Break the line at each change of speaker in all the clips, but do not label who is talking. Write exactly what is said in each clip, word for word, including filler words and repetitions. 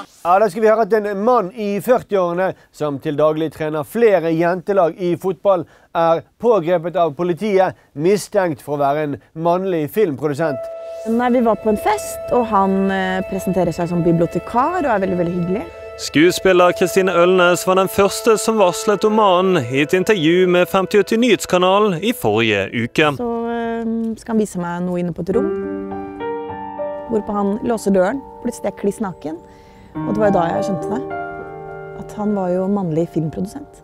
Ja, da skal vi høre at en mann i førtiårene, som til daglig trener flere jentelag i fotball, er pågrepet av politiet, mistenkt for å være en mannlig filmprodusent.
Nei, vi var på en fest, og han eh, presenterer seg som bibliotekar og er veldig, veldig hyggelig.
Skuespiller Kristine Ølnes var den første som varslet om mannen i et intervju med femtiåtte Nyhetskanalen i forrige uke.
Så eh, skal han vise meg noe inne på et rom, hvorpå han låser døren, plutselig er kliss naken. Og det var jo da jeg skjønte det, at han var jo mannlig filmprodusent.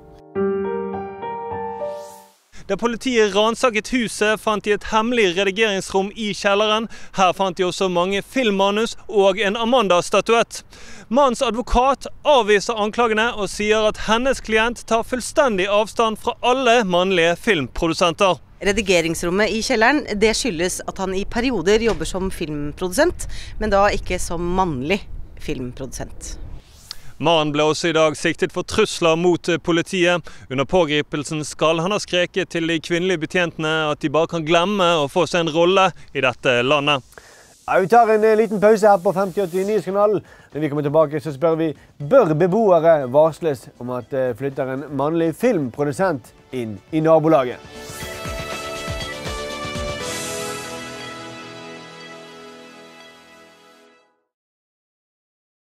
Da politiet ransaket huset, fant de et hemmelig redigeringsrom i kjelleren. Her fant de også mange filmmanus og en Amanda-statuett. Mannens advokat avviser anklagene og sier at hennes klient tar fullstendig avstand fra alle mannlige filmprodusenter.
Redigeringsrommet i kjelleren, det skyldes at han i perioder jobber som filmprodusent, men da ikke som mannlig filmprodusent.
Mannen ble også i dag siktet for trusler mot politiet. Under pågripelsen skal han ha skreket til de kvinnelige betjentene at de bare kan glemme å få seg en rolle i dette landet.
Ja, vi tar en liten pause her på femtiåtte Nyhetskanalen. Når vi kommer tilbake så spør vi, bør beboere varsles om at det flytter en mannlig filmprodusent inn i nabolaget?